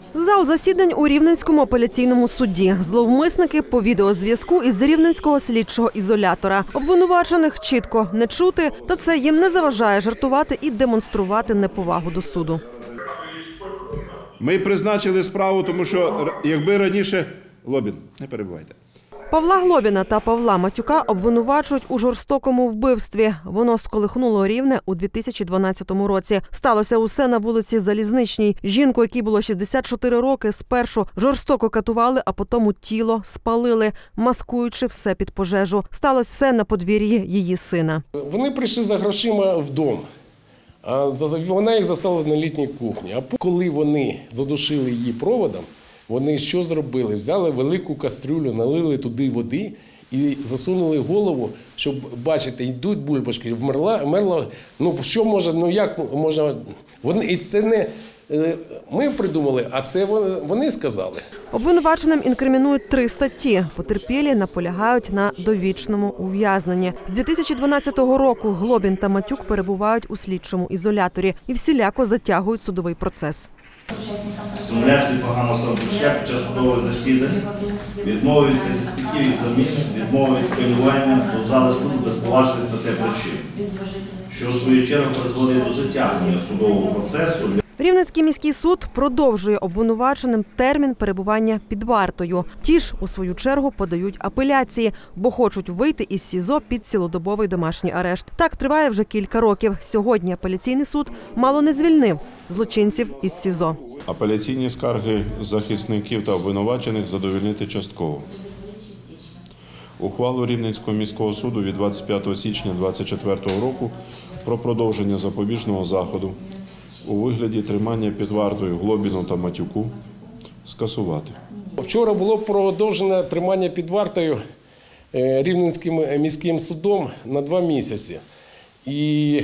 Зал засідань у Рівненському апеляційному суді. Зловмисники по відеозв'язку із рівненського слідчого ізолятора. Обвинувачених чітко не чути, та це їм не заважає жартувати і демонструвати неповагу до суду. Ми призначили справу, тому що якби раніше… Лобін, не перебувайте. Павла Глобіна та Павла Матюка обвинувачують у жорстокому вбивстві. Воно сколихнуло Рівне у 2012 році. Сталося усе на вулиці Залізничній. Жінку, якій було 64 роки, спершу жорстоко катували, а потім тіло спалили, маскуючи все під пожежу. Сталося все на подвір'ї її сина. Вони прийшли за грошима вдома. Вона їх застала на літній кухні. А коли вони задушили її проводом, вони що зробили? Взяли велику кастрюлю, налили туди води і засунули голову, щоб, бачите, йдуть бульбашки, вмерла, що може, як можна, і це не ми придумали, а це вони сказали. Обвинуваченим інкримінують 3 статті. Потерпілі наполягають на довічному ув'язненні. З 2012 року Глобін та Матюк перебувають у слідчому ізоляторі і всіляко затягують судовий процес. Сумлячний погано самопочуття під час судових засідань, відмовить захисників їх замін, відмовить апелювання до зали суду без поважних на те причин, що в свою чергу призводить до затягнення судового процесу. Рівненський міський суд продовжує обвинуваченим термін перебування під вартою. Ті ж, у свою чергу, подають апеляції, бо хочуть вийти із СІЗО під цілодобовий домашній арешт. Так триває вже кілька років. Сьогодні апеляційний суд мало не звільнив злочинців із СІЗО. Апеляційні скарги захисників та обвинувачених задовольнити частково. Ухвалу Рівненського міського суду від 25 січня 2024 року про продовження запобіжного заходу у вигляді тримання під вартою Глобіну та Матюку скасувати. Вчора було продовжено тримання під вартою Рівненським міським судом на 2 місяці. І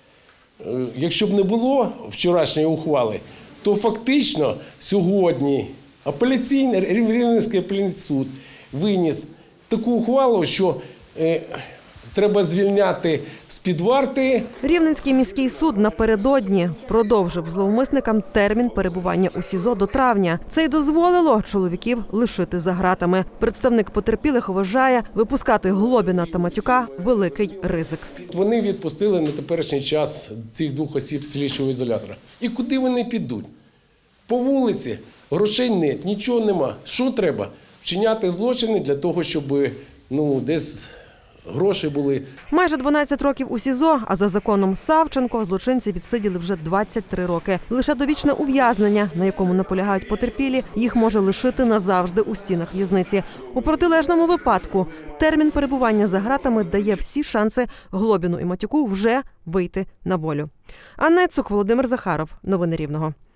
якщо б не було вчорашньої ухвали, то фактично сьогодні Рівненський апеляційний суд виніс таку ухвалу, що треба звільняти з-під варти. Рівненський міський суд напередодні продовжив зловмисникам термін перебування у СІЗО до травня. Це й дозволило чоловіків лишити за ґратами. Представник потерпілих вважає, випускати Глобіна та Матюка – великий ризик. Вони відпустили на теперішній час цих 2 осіб з слідчого ізолятора. І куди вони підуть? По вулиці грошей нет, нічого нема. Що треба? Вчиняти злочини для того, щоб десь гроші були. Майже 12 років у СІЗО, а за законом Савченко злочинці відсиділи вже 23 роки. Лише довічне ув'язнення, на якому наполягають потерпілі, їх може лишити назавжди у стінах в'язниці. У протилежному випадку термін перебування за ґратами дає всі шанси Глобіну і Матюку вже вийти на волю. Анна Цук, Володимир Захаров. Новини Рівного.